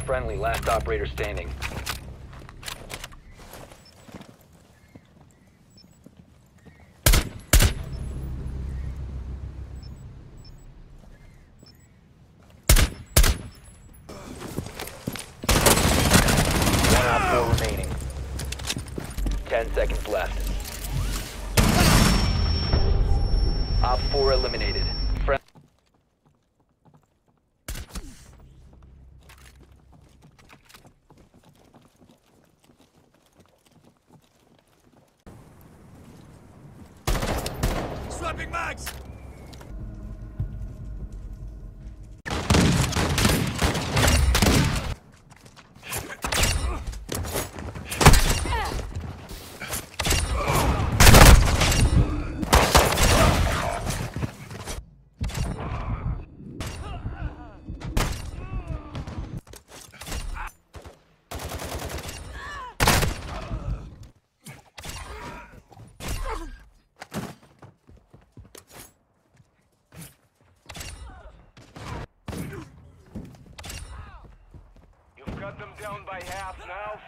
Friendly, last operator standing. One Op 4 remaining. 10 seconds left. Op 4 eliminated. Swapping mags! Cut them down by half now.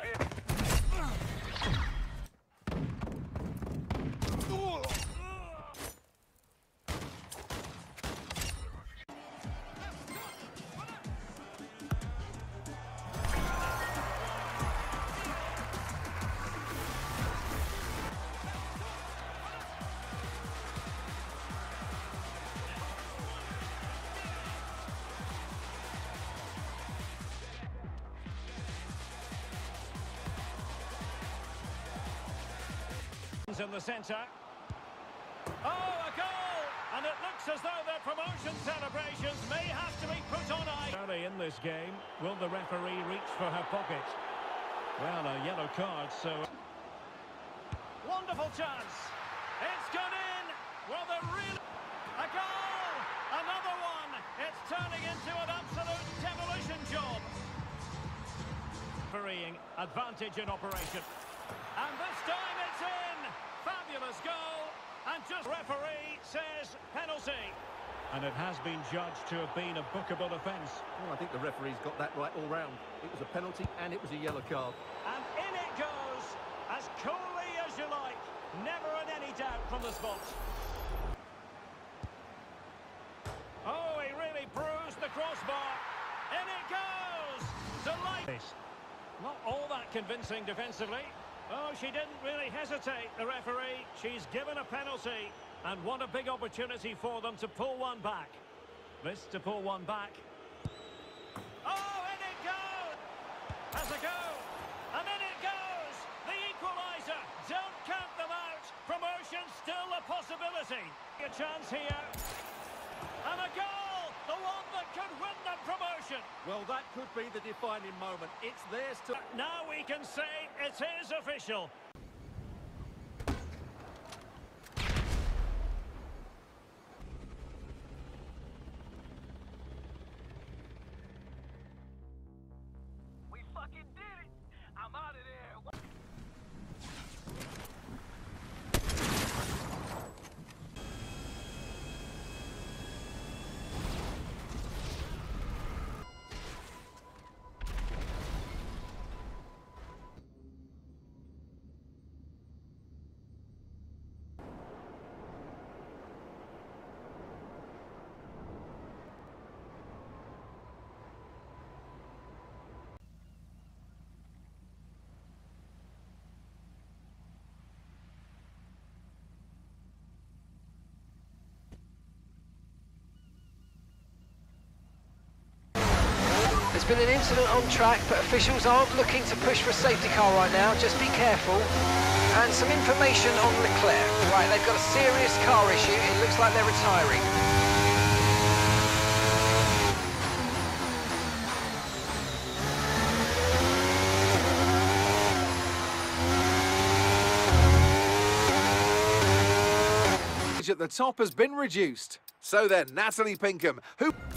In the centre. Oh, a goal! And it looks as though their promotion celebrations may have to be put on ice. Early in this game, will the referee reach for her pocket? Well, a yellow card, so... Wonderful chance! It's gone in! Well, they're really... A goal! Another one! It's turning into an absolute demolition job! Refereeing, advantage in operation. And this time it's in! Fabulous goal, and just referee says penalty. And it has been judged to have been a bookable offence. Well, I think the referee's got that right all round. It was a penalty and it was a yellow card. And in it goes, as coolly as you like. Never in any doubt from the spot. Oh, he really bruised the crossbar. In it goes! Delight. Not all that convincing defensively. Oh, she didn't really hesitate, the referee. She's given a penalty. And what a big opportunity for them to pull one back. This to pull one back. Oh, in it goes! Has a go. And in it goes! The equaliser. Don't count them out. Promotion still a possibility. A chance here. And a goal! The one that could win them promotion. Well, that could be the defining moment. It's theirs to... Now we can say it is official. We fucking did it! I'm out of there! There's been an incident on track, but officials aren't looking to push for a safety car right now. Just be careful. And some information on Leclerc. Right, they've got a serious car issue. It looks like they're retiring. At the top has been reduced. So then, Natalie Pinkham, who...